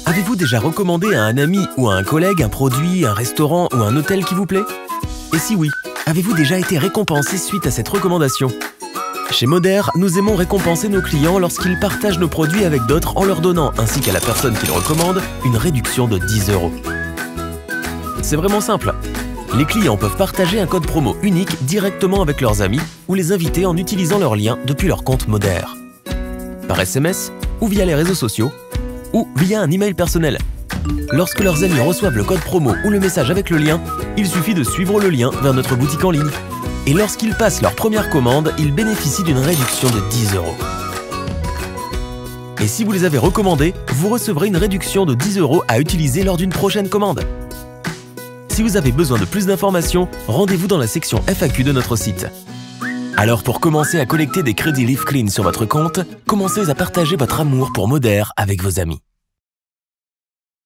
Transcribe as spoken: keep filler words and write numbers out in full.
Avez-vous déjà recommandé à un ami ou à un collègue un produit, un restaurant ou un hôtel qui vous plaît? Et si oui, avez-vous déjà été récompensé suite à cette recommandation? Chez Moder, nous aimons récompenser nos clients lorsqu'ils partagent nos produits avec d'autres en leur donnant, ainsi qu'à la personne qui le recommande, une réduction de dix euros. C'est vraiment simple. Les clients peuvent partager un code promo unique directement avec leurs amis ou les invités en utilisant leur lien depuis leur compte Moder. Par S M S ou via les réseaux sociaux ou via un email personnel. Lorsque leurs amis reçoivent le code promo ou le message avec le lien, il suffit de suivre le lien vers notre boutique en ligne. Et lorsqu'ils passent leur première commande, ils bénéficient d'une réduction de dix euros. Et si vous les avez recommandés, vous recevrez une réduction de dix euros à utiliser lors d'une prochaine commande. Si vous avez besoin de plus d'informations, rendez-vous dans la section F A Q de notre site. Alors pour commencer à collecter des crédits Live Clean sur votre compte, commencez à partager votre amour pour Moder avec vos amis.